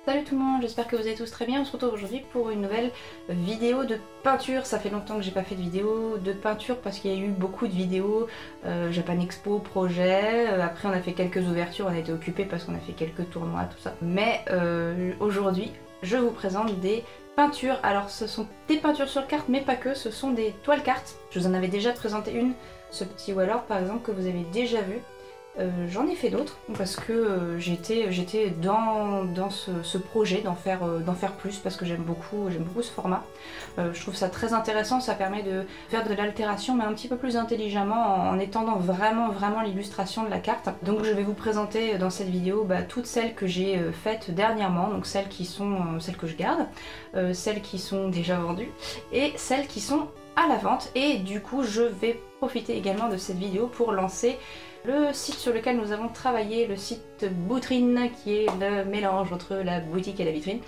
Salut tout le monde, j'espère que vous allez tous très bien. On se retrouve aujourd'hui pour une nouvelle vidéo de peinture. Ça fait longtemps que j'ai pas fait de vidéo de peinture parce qu'il y a eu beaucoup de vidéos Japan Expo, projet, après on a fait quelques ouvertures, on a été occupés parce qu'on a fait quelques tournois, tout ça. Mais aujourd'hui, je vous présente des peintures. Alors ce sont des peintures sur carte, mais pas que, ce sont des toiles cartes. Je vous en avais déjà présenté une, ce petit Wallord par exemple que vous avez déjà vu. J'en ai fait d'autres parce que j'étais dans ce projet d'en faire plus parce que j'aime beaucoup ce format. Je trouve ça très intéressant, ça permet de faire de l'altération mais un petit peu plus intelligemment en étendant vraiment l'illustration de la carte. Donc je vais vous présenter dans cette vidéo toutes celles que j'ai faites dernièrement, donc celles que je garde, celles qui sont déjà vendues et celles qui sont à la vente. Et du coup je vais profiter également de cette vidéo pour lancer le site sur lequel nous avons travaillé, le site Boutrine, qui est le mélange entre la boutique et la vitrine.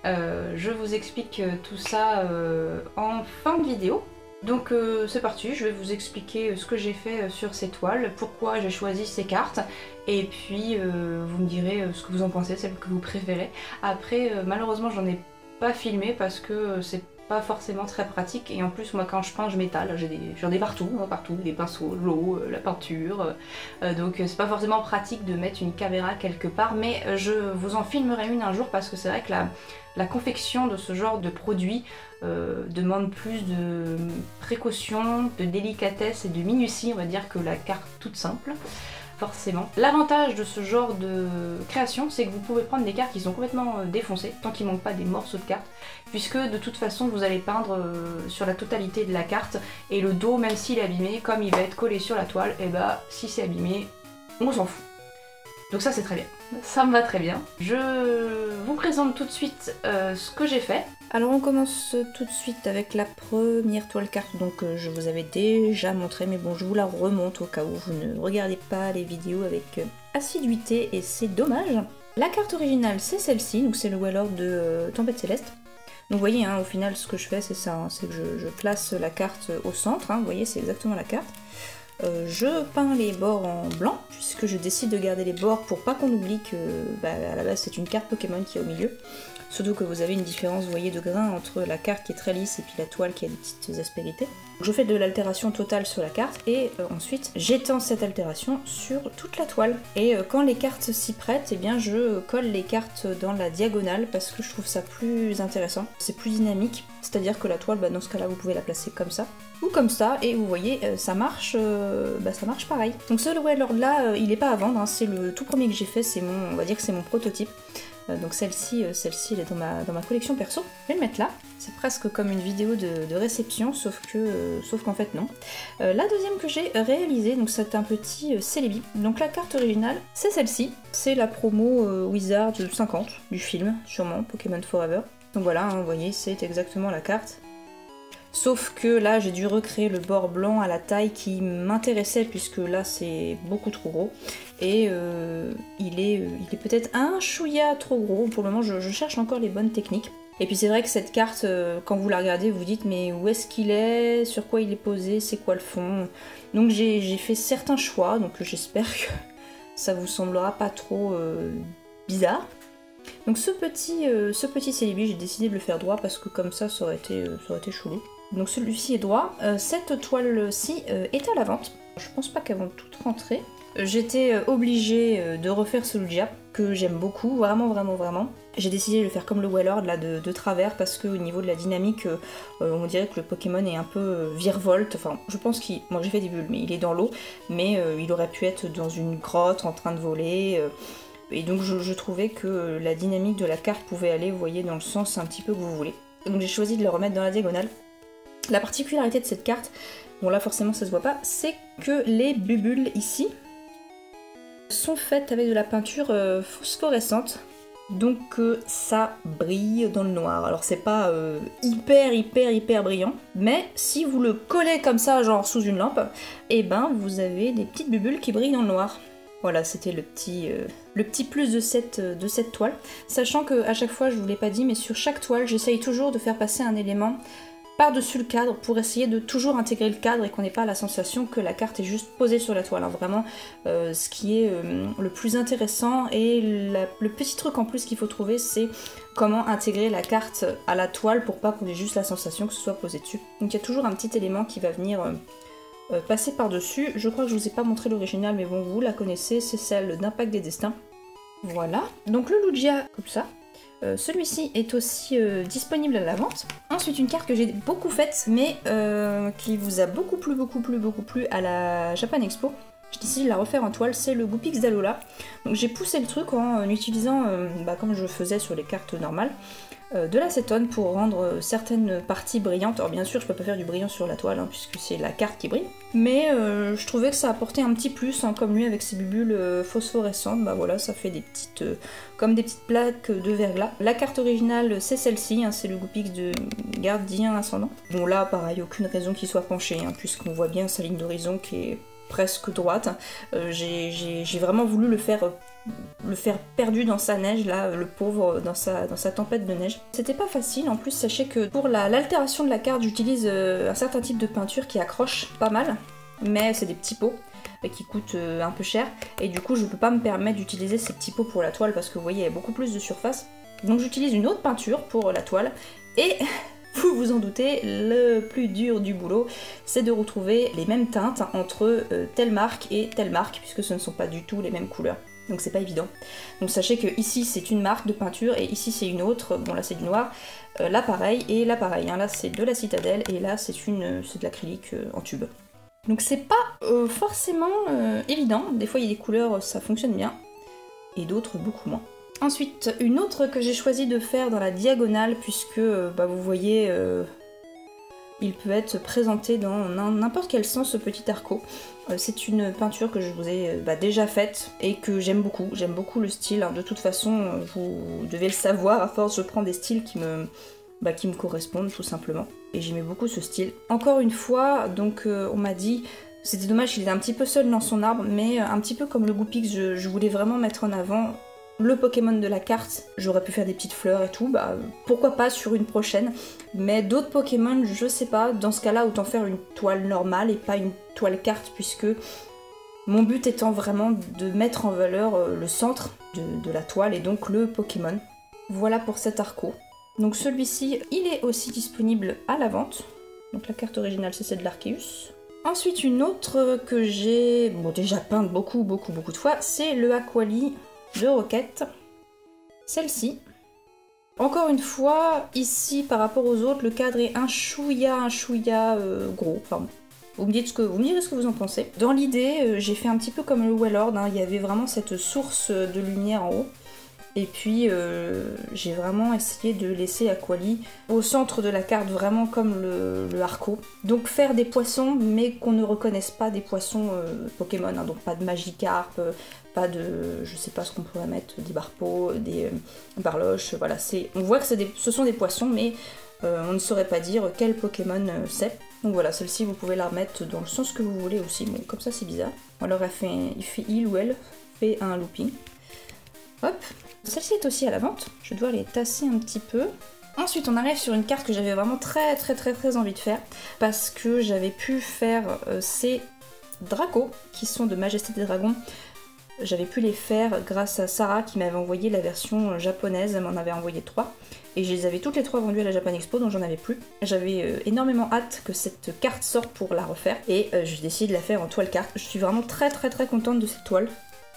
Je vous explique tout ça en fin de vidéo. Donc c'est parti, je vais vous expliquer ce que j'ai fait sur ces toiles, pourquoi j'ai choisi ces cartes, et puis vous me direz ce que vous en pensez, celles que vous préférez. Après, malheureusement j'en ai pas filmé parce que c'est pas forcément très pratique, et en plus moi quand je peins je m'étale, j'en ai partout, des pinceaux, l'eau, la peinture, donc c'est pas forcément pratique de mettre une caméra quelque part, mais je vous en filmerai une un jour parce que c'est vrai que la confection de ce genre de produit demande plus de précaution, de délicatesse et de minutie, on va dire, que la carte toute simple. Forcément. L'avantage de ce genre de création, c'est que vous pouvez prendre des cartes qui sont complètement défoncées, tant qu'il ne manque pas des morceaux de cartes, puisque de toute façon vous allez peindre sur la totalité de la carte, et le dos, même s'il est abîmé, comme il va être collé sur la toile, et si c'est abîmé, on s'en fout. Donc ça c'est très bien, ça me va très bien. Je vous présente tout de suite ce que j'ai fait. Alors on commence tout de suite avec la première toile carte, donc je vous avais déjà montré, mais bon je vous la remonte au cas où vous ne regardez pas les vidéos avec assiduité et c'est dommage. La carte originale c'est celle-ci, donc c'est le Wallord de Tempête Céleste. Donc vous voyez, au final ce que je fais c'est ça, c'est que je place la carte au centre, vous voyez c'est exactement la carte. Je peins les bords en blanc, puisque je décide de garder les bords pour pas qu'on oublie que à la base c'est une carte Pokémon qui est au milieu. Surtout que vous avez une différence, vous voyez, de grain entre la carte qui est très lisse et puis la toile qui a des petites aspérités. Je fais de l'altération totale sur la carte et ensuite j'étends cette altération sur toute la toile. Et quand les cartes s'y prêtent, eh bien je colle les cartes dans la diagonale parce que je trouve ça plus intéressant, c'est plus dynamique. C'est-à-dire que la toile, dans ce cas-là, vous pouvez la placer comme ça ou comme ça, et vous voyez, ça marche pareil. Donc ce Wallord là, il n'est pas à vendre, c'est le tout premier que j'ai fait, c'est on va dire que c'est mon prototype. Donc celle-ci, elle est dans ma collection perso. Je vais le mettre là. C'est presque comme une vidéo de réception, sauf qu'en fait non. La deuxième que j'ai réalisée, donc c'est un petit Celebi. Donc la carte originale, c'est celle-ci. C'est la promo Wizard 50 du film, sûrement, Pokémon Forever. Donc voilà, vous voyez, c'est exactement la carte. Sauf que là, j'ai dû recréer le bord blanc à la taille qui m'intéressait, puisque là, c'est beaucoup trop gros. Et il est peut-être un chouïa trop gros. Pour le moment, je cherche encore les bonnes techniques. Et puis c'est vrai que cette carte, quand vous la regardez, vous vous dites mais où est-ce qu'il est, sur quoi il est posé, c'est quoi le fond. Donc j'ai fait certains choix, donc j'espère que ça vous semblera pas trop bizarre. Donc ce petit Celebi, j'ai décidé de le faire droit parce que comme ça aurait été chelou. Donc celui-ci est droit. Cette toile-ci est à la vente. Je pense pas qu'elles vont toutes rentrer. J'étais obligée de refaire ce Lugia, que j'aime beaucoup, vraiment. J'ai décidé de le faire comme le Wallord, là, de travers, parce qu'au niveau de la dynamique, on dirait que le Pokémon est un peu virevolte. Enfin, je pense qu'il... Moi j'ai fait des bulles, mais il est dans l'eau, mais il aurait pu être dans une grotte en train de voler. Et donc je trouvais que la dynamique de la carte pouvait aller, vous voyez, dans le sens un petit peu que vous voulez. Donc j'ai choisi de le remettre dans la diagonale. La particularité de cette carte, bon là forcément ça se voit pas, c'est que les bulles ici sont faites avec de la peinture phosphorescente. Donc ça brille dans le noir. Alors c'est pas hyper brillant, mais si vous le collez comme ça, genre sous une lampe, et vous avez des petites bulles qui brillent dans le noir. Voilà, c'était le petit plus de cette toile. Sachant que à chaque fois, je vous l'ai pas dit, mais sur chaque toile, j'essaye toujours de faire passer un élément par-dessus le cadre pour essayer de toujours intégrer le cadre et qu'on n'ait pas la sensation que la carte est juste posée sur la toile. Hein. Vraiment, ce qui est le plus intéressant et le petit truc en plus qu'il faut trouver, c'est comment intégrer la carte à la toile pour pas qu'on ait juste la sensation que ce soit posé dessus. Donc il y a toujours un petit élément qui va venir passer par-dessus. Je crois que je vous ai pas montré l'original, mais bon, vous la connaissez, c'est celle d'Impact des Destins. Voilà, donc le Lugia, comme ça. Celui-ci est aussi disponible à la vente. Ensuite, une carte que j'ai beaucoup faite, mais qui vous a beaucoup plu à la Japan Expo. J'ai décidé de la refaire en toile, c'est le Goopix d'Alola. Donc j'ai poussé le truc en utilisant, comme je faisais sur les cartes normales, de l'acétone pour rendre certaines parties brillantes. Alors bien sûr, je peux pas faire du brillant sur la toile, hein, puisque c'est la carte qui brille. Mais je trouvais que ça apportait un petit plus, hein, comme lui avec ses bulles phosphorescentes. Bah voilà, ça fait des petites, comme des petites plaques de verglas. La carte originale, c'est celle-ci, hein, c'est le Goopix de Gardien Ascendant. Bon là, pareil, aucune raison qu'il soit penché, hein, puisqu'on voit bien sa ligne d'horizon qui est presque droite. J'ai vraiment voulu le faire perdu dans sa neige, là, le pauvre, dans sa tempête de neige. C'était pas facile, en plus sachez que pour l'altération de la carte, j'utilise un certain type de peinture qui accroche pas mal, mais c'est des petits pots qui coûtent un peu cher, et du coup je peux pas me permettre d'utiliser ces petits pots pour la toile parce que vous voyez, il y a beaucoup plus de surface. Donc j'utilise une autre peinture pour la toile, et vous vous en doutez, le plus dur du boulot, c'est de retrouver les mêmes teintes entre telle marque et telle marque, puisque ce ne sont pas du tout les mêmes couleurs. Donc c'est pas évident. Donc sachez que ici c'est une marque de peinture et ici c'est une autre. Bon là c'est du noir. Là pareil et là pareil. Hein. Là c'est de la citadelle et là c'est de l'acrylique en tube. Donc c'est pas forcément évident. Des fois il y a des couleurs ça fonctionne bien et d'autres beaucoup moins. Ensuite une autre que j'ai choisi de faire dans la diagonale puisque vous voyez il peut être présenté dans n'importe quel sens ce petit arco. C'est une peinture que je vous ai déjà faite et que j'aime beaucoup. J'aime beaucoup le style. De toute façon, vous devez le savoir, à force je prends des styles qui me correspondent tout simplement. Et j'aimais beaucoup ce style. Encore une fois, donc on m'a dit, c'était dommage qu'il était un petit peu seul dans son arbre, mais un petit peu comme le Goopix, je voulais vraiment mettre en avant le Pokémon de la carte. J'aurais pu faire des petites fleurs et tout, pourquoi pas sur une prochaine. Mais d'autres Pokémon, je sais pas, dans ce cas-là, autant faire une toile normale et pas une toile carte, puisque mon but étant vraiment de mettre en valeur le centre de la toile et donc le Pokémon. Voilà pour cet arco. Donc celui-ci, il est aussi disponible à la vente. Donc la carte originale, c'est celle de l'Arceus. Ensuite, une autre que j'ai déjà peinte beaucoup de fois, c'est le Aquali de Rocket. Celle-ci. Encore une fois, ici, par rapport aux autres, le cadre est un chouïa gros. Enfin, vous me direz ce que vous en pensez. Dans l'idée, j'ai fait un petit peu comme le Wellord, hein, il y avait vraiment cette source de lumière en haut. Et puis, j'ai vraiment essayé de laisser Aquali au centre de la carte, vraiment comme le Arco. Donc faire des poissons, mais qu'on ne reconnaisse pas des poissons Pokémon, hein, donc pas de Magikarp, pas de, je sais pas ce qu'on pourrait mettre, des Barpeaux, des Barloches, voilà. On voit que ce sont des poissons, mais on ne saurait pas dire quel Pokémon c'est. Donc voilà, celle-ci vous pouvez la remettre dans le sens que vous voulez aussi, bon comme ça c'est bizarre. Alors il ou elle fait un looping. Hop, celle-ci est aussi à la vente, je dois les tasser un petit peu. Ensuite on arrive sur une carte que j'avais vraiment très envie de faire, parce que j'avais pu faire ces Dracos, qui sont de Majesté des Dragons. J'avais pu les faire grâce à Sarah qui m'avait envoyé la version japonaise, elle m'en avait envoyé 3. Et je les avais toutes les 3 vendues à la Japan Expo, donc j'en avais plus. J'avais énormément hâte que cette carte sorte pour la refaire, et j'ai décidé de la faire en toile carte. Je suis vraiment très contente de cette toile.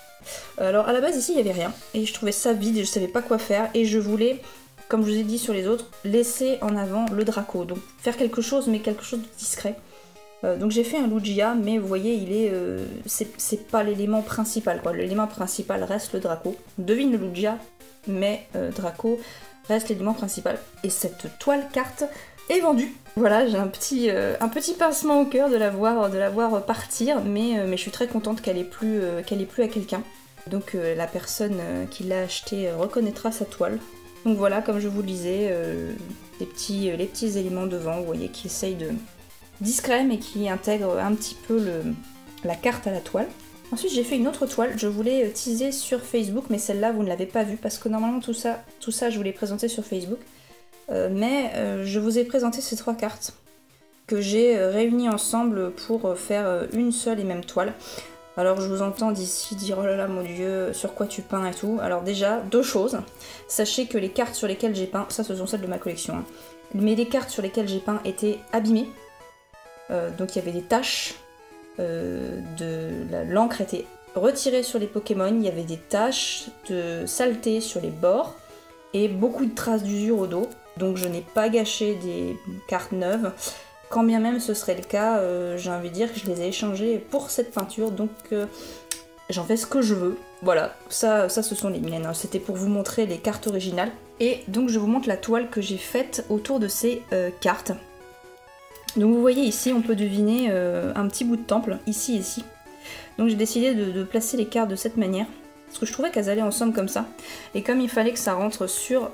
Alors à la base ici il n'y avait rien, et je trouvais ça vide, et je savais pas quoi faire, et je voulais, comme je vous ai dit sur les autres, laisser en avant le Draco. Donc faire quelque chose, mais quelque chose de discret. Donc j'ai fait un Lugia, mais vous voyez, c'est pas l'élément principal, quoi. L'élément principal reste le Draco. On devine le Lugia, mais Draco reste l'élément principal. Et cette toile carte est vendue. Voilà, j'ai un petit pincement au cœur de la voir partir, mais je suis très contente qu'elle ait plu à quelqu'un. Donc la personne qui l'a acheté reconnaîtra sa toile. Donc voilà, comme je vous le disais, les petits éléments devant, vous voyez, qui essayent de discret mais qui intègre un petit peu la carte à la toile. Ensuite j'ai fait une autre toile, je voulais teaser sur Facebook, mais celle-là vous ne l'avez pas vue parce que normalement tout ça je vous l'ai présenté sur Facebook. Mais je vous ai présenté ces 3 cartes. que j'ai réunis ensemble pour faire une seule et même toile. Alors je vous entends d'ici dire oh là là mon dieu, sur quoi tu peins et tout. Alors déjà, deux choses. Sachez que les cartes sur lesquelles j'ai peint, ça ce sont celles de ma collection, hein, mais les cartes sur lesquelles j'ai peint étaient abîmées. Donc il y avait des taches, l'encre était retirée sur les Pokémon, il y avait des taches de saleté sur les bords et beaucoup de traces d'usure au dos. Donc je n'ai pas gâché des cartes neuves. Quand bien même ce serait le cas, j'ai envie de dire que je les ai échangées pour cette peinture, donc j'en fais ce que je veux. Voilà, ça ce sont les miennes, hein. C'était pour vous montrer les cartes originales. Et donc je vous montre la toile que j'ai faite autour de ces cartes. Donc vous voyez ici, on peut deviner un petit bout de temple, ici et ici. Donc j'ai décidé de placer les cartes de cette manière, parce que je trouvais qu'elles allaient ensemble comme ça. Et comme il fallait que ça rentre sur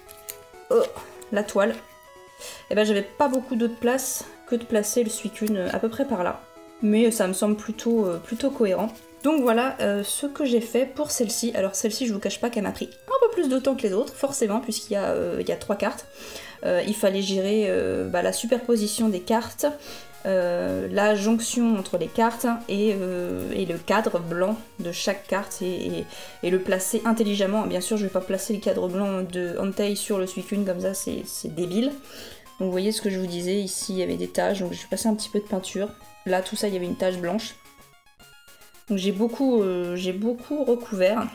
la toile, et ben j'avais pas beaucoup d'autre place que de placer le Suicune à peu près par là. Mais ça me semble plutôt cohérent. Donc voilà ce que j'ai fait pour celle-ci. Alors celle-ci, je vous cache pas qu'elle m'a pris un peu plus de temps que les autres, forcément, puisqu'il y a 3 cartes. Il fallait gérer la superposition des cartes, la jonction entre les cartes et le cadre blanc de chaque carte et le placer intelligemment. Bien sûr, je vais pas placer le cadre blanc de Entei sur le Suicune comme ça, c'est débile. Donc vous voyez ce que je vous disais, ici il y avait des taches, donc j'ai passé un petit peu de peinture. Là, tout ça, il y avait une tache blanche. Donc j'ai beaucoup recouvert.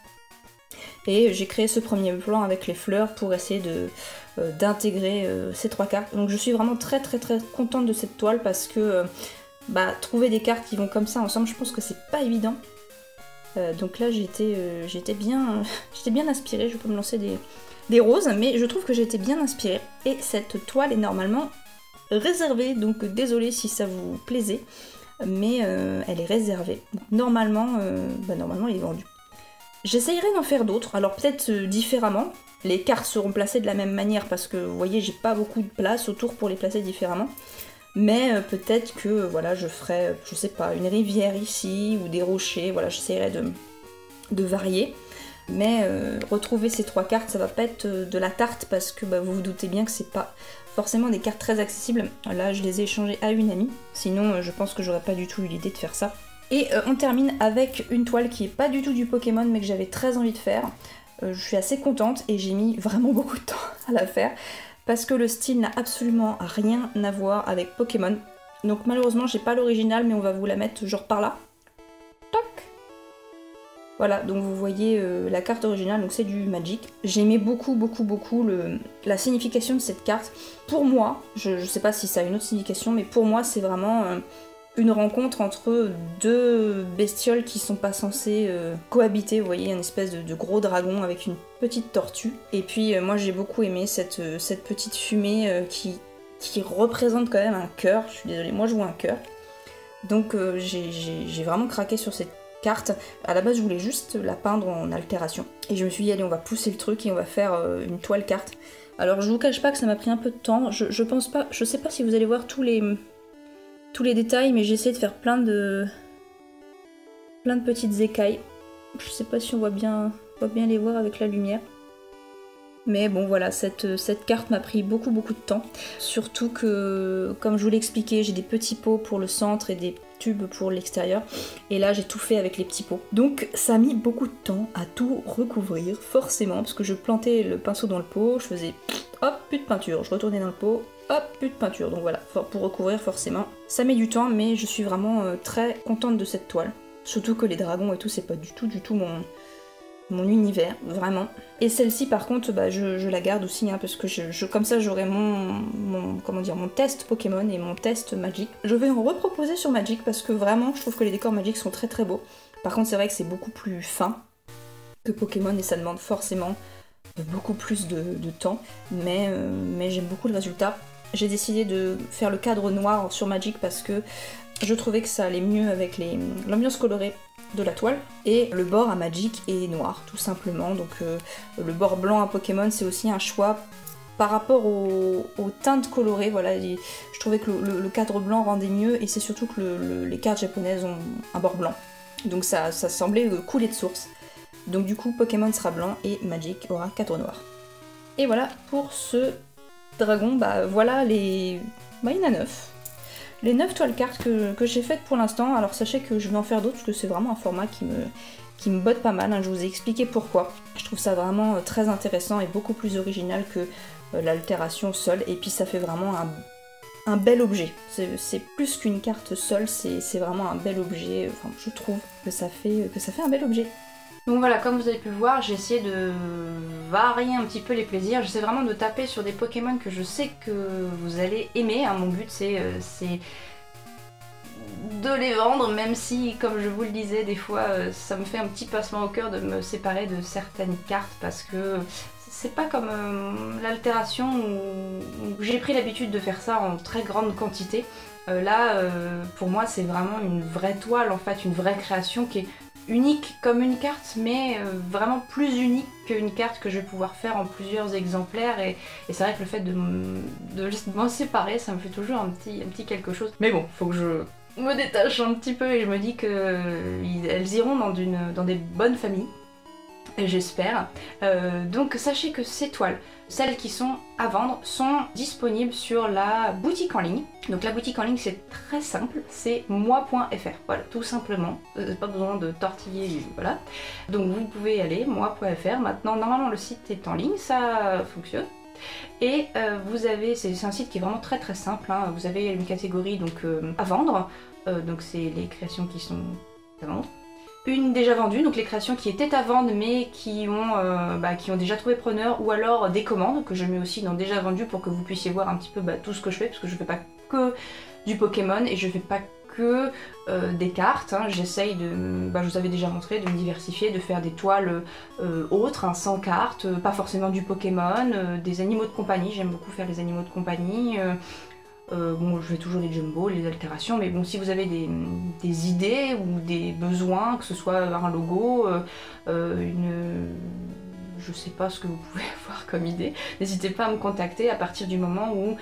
Et j'ai créé ce premier plan avec les fleurs pour essayer d'intégrer ces 3 cartes. Donc je suis vraiment très contente de cette toile parce que trouver des cartes qui vont comme ça ensemble, je pense que c'est pas évident. Donc là j'étais bien inspirée, je peux me lancer des roses, mais je trouve que j'ai été bien inspirée. Et cette toile est normalement réservée, donc désolée si ça vous plaisait, mais elle est réservée. Donc, normalement elle est vendue. J'essayerai d'en faire d'autres, alors peut-être différemment. Les cartes seront placées de la même manière parce que vous voyez j'ai pas beaucoup de place autour pour les placer différemment. Mais peut-être que voilà je ferai, je sais pas, une rivière ici ou des rochers, voilà j'essayerai de varier. Mais retrouver ces 3 cartes ça va pas être de la tarte parce que vous vous doutez bien que c'est pas forcément des cartes très accessibles. Là je les ai échangées à une amie, sinon je pense que j'aurais pas du tout eu l'idée de faire ça. Et on termine avec une toile qui est pas du tout du Pokémon mais que j'avais très envie de faire. Je suis assez contente et j'ai mis vraiment beaucoup de temps à la faire parce que le style n'a absolument rien à voir avec Pokémon. Donc malheureusement j'ai pas l'original mais on va vous la mettre genre par là. Toc. Voilà, donc vous voyez la carte originale, donc c'est du Magic. J'aimais beaucoup la signification de cette carte. Pour moi, je sais pas si ça a une autre signification, mais pour moi c'est vraiment une rencontre entre 2 bestioles qui sont pas censées cohabiter. Vous voyez, une espèce de gros dragon avec une petite tortue. Et puis moi j'ai beaucoup aimé cette petite fumée qui représente quand même un cœur. Je suis désolée, moi je vois un cœur. Donc j'ai vraiment craqué sur cette carte. À la base je voulais juste la peindre en altération. Et je me suis dit allez on va pousser le truc et on va faire une toile carte. Alors je vous cache pas que ça m'a pris un peu de temps. Je pense pas, je sais pas si vous allez voir tous les détails, mais j'ai essayé de faire plein de petites écailles. Je sais pas si on voit bien les voir avec la lumière. Mais bon voilà, cette carte m'a pris beaucoup de temps. Surtout que, comme je vous l'ai expliqué, j'ai des petits pots pour le centre et des tubes pour l'extérieur. Et là j'ai tout fait avec les petits pots. Donc ça a mis beaucoup de temps à tout recouvrir, forcément, parce que je plantais le pinceau dans le pot, je faisais hop, plus de peinture, je retournais dans le pot, hop, plus de peinture. Donc voilà, pour recouvrir forcément. Ça met du temps, mais je suis vraiment très contente de cette toile. Surtout que les dragons et tout, c'est pas du tout mon univers, vraiment. Et celle-ci par contre, je la garde aussi, hein, parce que comme ça j'aurai mon test Pokémon et mon test Magic. Je vais en reproposer sur Magic parce que vraiment je trouve que les décors Magic sont très beaux. Par contre c'est vrai que c'est beaucoup plus fin que Pokémon et ça demande forcément beaucoup plus de temps, mais j'aime beaucoup le résultat. J'ai décidé de faire le cadre noir sur Magic parce que je trouvais que ça allait mieux avec l'ambiance colorée de la toile, et le bord à Magic est noir tout simplement. Donc le bord blanc à Pokémon c'est aussi un choix par rapport aux teintes colorées. Voilà, je trouvais que le cadre blanc rendait mieux, et c'est surtout que les cartes japonaises ont un bord blanc, donc ça semblait couler de source. Donc du coup Pokémon sera blanc et Magic aura cadre noir. Et voilà pour ce dragon. Voilà bah, il y en a 9. Les 9 toiles cartes que j'ai faites pour l'instant. Alors sachez que je vais en faire d'autres parce que c'est vraiment un format qui me botte pas mal, hein. Je vous ai expliqué pourquoi. Je trouve ça vraiment très intéressant et beaucoup plus original que l'altération seule. Et puis ça fait vraiment un bel objet. C'est plus qu'une carte seule, c'est vraiment un bel objet. Enfin, je trouve que ça fait un bel objet. Donc voilà, comme vous avez pu le voir, j'ai essayé de varier un petit peu les plaisirs. J'essaie vraiment de taper sur des Pokémon que je sais que vous allez aimer, hein. Mon but c'est de les vendre, même si, comme je vous le disais, des fois ça me fait un petit pincement au cœur de me séparer de certaines cartes parce que c'est pas comme l'altération où j'ai pris l'habitude de faire ça en très grande quantité. Là, pour moi, c'est vraiment une vraie toile, en fait, une vraie création qui est unique comme une carte, mais vraiment plus unique qu'une carte que je vais pouvoir faire en plusieurs exemplaires. Et c'est vrai que le fait de m'en séparer, ça me fait toujours un petit quelque chose. Mais bon, faut que je me détache un petit peu et je me dis qu'elles iront dans des bonnes familles. J'espère. Donc sachez que ces toiles, celles qui sont à vendre, sont disponibles sur la boutique en ligne. Donc la boutique en ligne c'est très simple, c'est moi.fr, voilà, tout simplement, pas besoin de tortiller, voilà. Donc vous pouvez y aller, moi.fr, maintenant normalement le site est en ligne, ça fonctionne. Et vous avez, c'est un site qui est vraiment très très simple, hein. Vous avez une catégorie donc à vendre, donc c'est les créations qui sont à vendre. Une déjà vendue, donc les créations qui étaient à vendre mais qui ont déjà trouvé preneur, ou alors des commandes que je mets aussi dans déjà vendu pour que vous puissiez voir un petit peu tout ce que je fais, parce que je fais pas que du Pokémon et je fais pas que des cartes, hein. J'essaye de, je vous avais déjà montré, de me diversifier, de faire des toiles autres, hein, sans cartes, pas forcément du Pokémon, des animaux de compagnie, j'aime beaucoup faire les animaux de compagnie. Bon, je fais toujours les jumbo, les altérations, mais bon, si vous avez des idées ou des besoins, que ce soit un logo, je sais pas ce que vous pouvez avoir comme idée, n'hésitez pas à me contacter à partir du moment où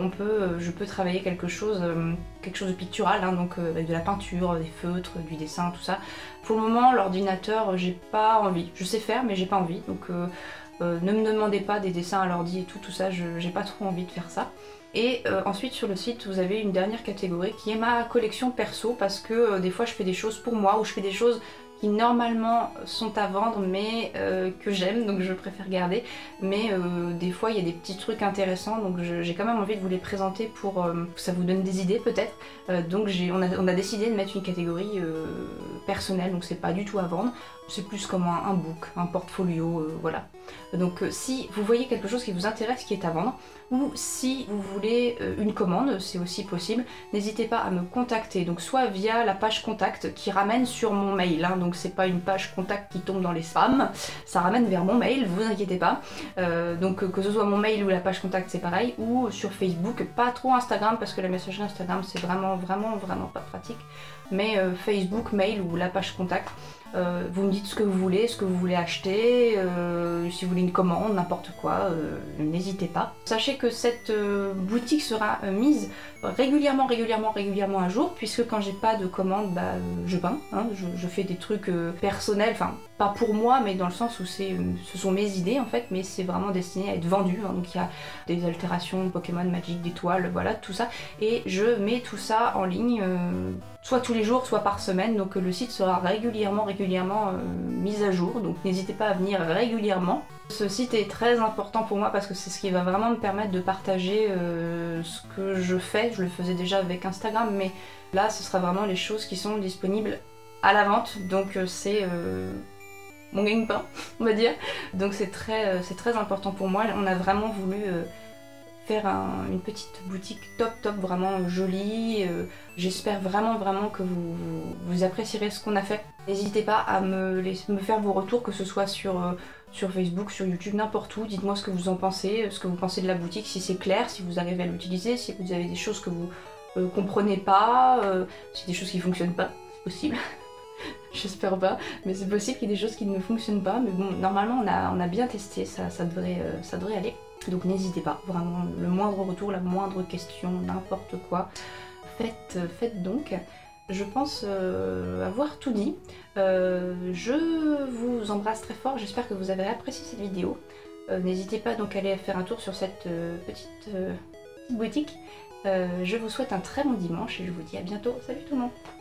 je peux travailler quelque chose de pictural, hein, donc avec de la peinture, des feutres, du dessin, tout ça. Pour le moment, l'ordinateur, j'ai pas envie. Je sais faire, mais j'ai pas envie, donc ne me demandez pas des dessins à l'ordi et tout ça, j'ai pas trop envie de faire ça. Et ensuite sur le site vous avez une dernière catégorie qui est ma collection perso, parce que des fois je fais des choses pour moi ou je fais des choses qui normalement sont à vendre mais que j'aime, donc je préfère garder. Mais des fois il y a des petits trucs intéressants, donc j'ai quand même envie de vous les présenter pour que ça vous donne des idées peut-être. Donc on a décidé de mettre une catégorie personnelle, donc c'est pas du tout à vendre, c'est plus comme un book, un portfolio, voilà. Donc si vous voyez quelque chose qui vous intéresse qui est à vendre, ou si vous voulez une commande, c'est aussi possible, n'hésitez pas à me contacter, donc soit via la page contact qui ramène sur mon mail, hein, donc c'est pas une page contact qui tombe dans les spams, ça ramène vers mon mail, vous inquiétez pas. Donc que ce soit mon mail ou la page contact c'est pareil, ou sur Facebook, pas trop Instagram parce que la messagerie Instagram c'est vraiment pas pratique, mais Facebook, mail ou la page contact. Vous me dites ce que vous voulez acheter, si vous voulez une commande, n'importe quoi, n'hésitez pas. Sachez que cette boutique sera mise régulièrement à jour, puisque quand j'ai pas de commande, je peins, hein, je fais des trucs personnels, enfin pas pour moi, mais dans le sens où ce sont mes idées en fait, mais c'est vraiment destiné à être vendu, hein. Donc il y a des altérations, Pokémon, Magic, des toiles, voilà, tout ça, et je mets tout ça en ligne, soit tous les jours, soit par semaine, donc le site sera régulièrement mis à jour, donc n'hésitez pas à venir régulièrement. Ce site est très important pour moi parce que c'est ce qui va vraiment me permettre de partager ce que je fais. Je le faisais déjà avec Instagram, mais là ce sera vraiment les choses qui sont disponibles à la vente, donc c'est mon gagne-pain, on va dire. Donc c'est très important pour moi. On a vraiment voulu faire une petite boutique top, vraiment jolie. J'espère vraiment que vous apprécierez ce qu'on a fait. N'hésitez pas à me faire vos retours, que ce soit sur Facebook, sur YouTube, n'importe où. Dites-moi ce que vous en pensez, ce que vous pensez de la boutique, si c'est clair, si vous arrivez à l'utiliser, si vous avez des choses que vous comprenez pas, si des choses qui fonctionnent pas, c'est possible. J'espère pas, mais c'est possible qu'il y ait des choses qui ne fonctionnent pas, mais bon, normalement on a bien testé, ça devrait aller. Donc n'hésitez pas, vraiment, le moindre retour, la moindre question, n'importe quoi, faites donc. Je pense avoir tout dit. Je vous embrasse très fort, j'espère que vous avez apprécié cette vidéo. N'hésitez pas donc à aller faire un tour sur cette petite boutique. Je vous souhaite un très bon dimanche et je vous dis à bientôt. Salut tout le monde!